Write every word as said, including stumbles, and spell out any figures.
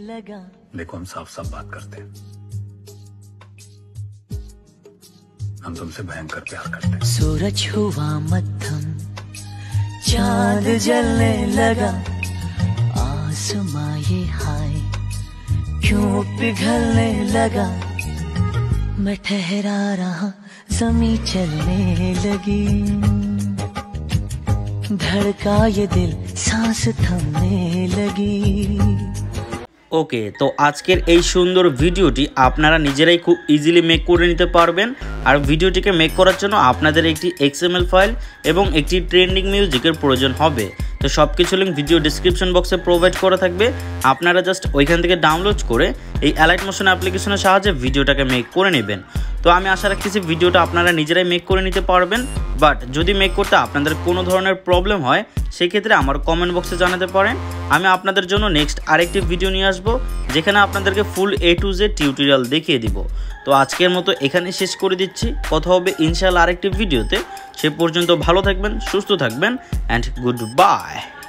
देखो हम साफ साफ बात करते हैं, हम तुमसे भयंकर प्यार करते हैं। सूरज हुआ मध्यम, चांद जलने लगा, आसमां ये हाय क्यों पिघलने लगा। मैं ठहरा रहा, ज़मीं चलने लगी, धड़का ये दिल, सांस थमने लगी। ओके, तो आजकेर এই সুন্দর ভিডিওটি আপনারা নিজেরাই খুব ইজিলি মেক করে নিতে পারবেন। আর ভিডিওটিকে মেক করার জন্য আপনাদের একটি এক্সএমএল ফাইল এবং একটি ট্রেন্ডিং মিউজিকের প্রয়োজন হবে। তো সবকিছু লিংক ভিডিও ডেসক্রিপশন বক্সে প্রোভাইড করা থাকবে, আপনারা জাস্ট ওইখান থেকে ডাউনলোড করে এই অ্যালাইট মোশন অ্যাপ্লিকেশনের সাহায্যে ভিডিওটাকে মেক করে নেবেন। তো আমি আশা রাখতেছি ভিডিওটা আপনারা নিজেরাই মেক করে নিতে পারবেন। বাট যদি মেক করতে আপনাদের কোনো ধরনের প্রবলেম হয় সেক্ষেত্রে আমার কমেন্ট বক্সে জানাতে পারেন। আমি আপনাদের জন্য নেক্সট আরেকটি ভিডিও নিয়ে আসবো যেখানে আপনাদেরকে full A to Z tutorial দেখিয়ে দিব। তো আজকের মতো এখানে শেষ করে দিচ্ছি, কথা হবে ইনশাআল্লাহ আরেকটি ভিডিওতে। সে পর্যন্ত ভালো থাকবেন, সুস্থ থাকবেন অ্যান্ড গুড বাই।